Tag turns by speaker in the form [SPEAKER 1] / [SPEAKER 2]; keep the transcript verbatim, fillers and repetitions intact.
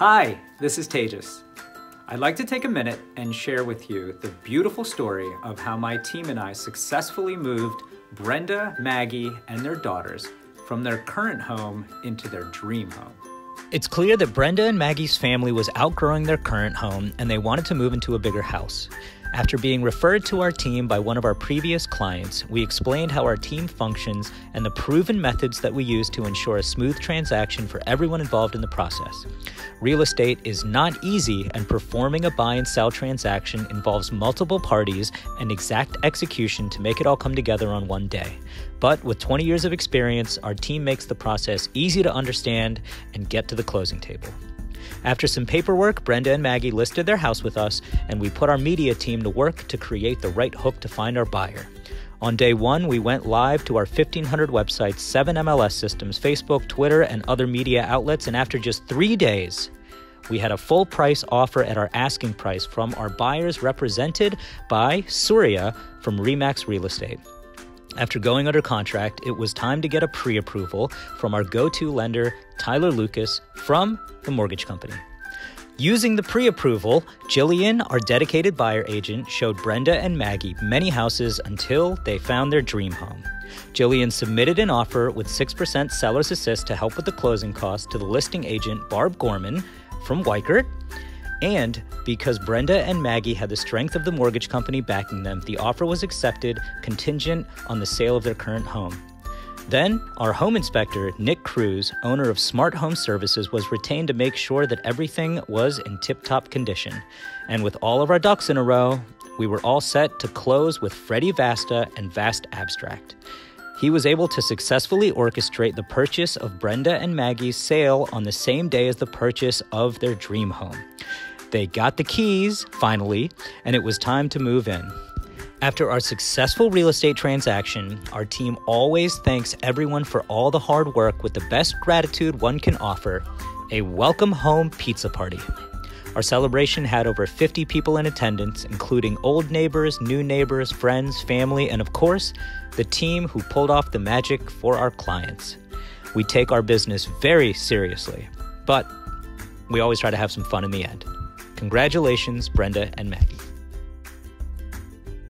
[SPEAKER 1] Hi, this is Tejas. I'd like to take a minute and share with you the beautiful story of how my team and I successfully moved Brenda, Maggie, and their daughters from their current home into their dream home.
[SPEAKER 2] It's clear that Brenda and Maggie's family was outgrowing their current home and they wanted to move into a bigger house. After being referred to our team by one of our previous clients, we explained how our team functions and the proven methods that we use to ensure a smooth transaction for everyone involved in the process. Real estate is not easy, and performing a buy and sell transaction involves multiple parties and exact execution to make it all come together on one day. But with twenty years of experience, our team makes the process easy to understand and get to the closing table. After some paperwork, Brenda and Maggie listed their house with us, and we put our media team to work to create the right hook to find our buyer. On day one, we went live to our fifteen hundred websites, seven M L S systems, Facebook, Twitter, and other media outlets, and after just three days, we had a full price offer at our asking price from our buyers represented by Surya from Remax Real Estate. After going under contract, it was time to get a pre-approval from our go-to lender, Tyler Lucas, from the mortgage company. Using the pre-approval, Jillian, our dedicated buyer agent, showed Brenda and Maggie many houses until they found their dream home. Jillian submitted an offer with six percent seller's assist to help with the closing costs to the listing agent, Barb Gorman, from Weichert. And because Brenda and Maggie had the strength of the mortgage company backing them, the offer was accepted contingent on the sale of their current home. Then, our home inspector, Nick Cruz, owner of Smart Home Services, was retained to make sure that everything was in tip-top condition. And with all of our ducks in a row, we were all set to close with Freddie Vasta and Vast Abstract. He was able to successfully orchestrate the purchase of Brenda and Maggie's sale on the same day as the purchase of their dream home. They got the keys, finally, and it was time to move in. After our successful real estate transaction, our team always thanks everyone for all the hard work with the best gratitude one can offer, a welcome home pizza party. Our celebration had over fifty people in attendance, including old neighbors, new neighbors, friends, family, and of course, the team who pulled off the magic for our clients. We take our business very seriously, but we always try to have some fun in the end. Congratulations, Brenda and Maggie.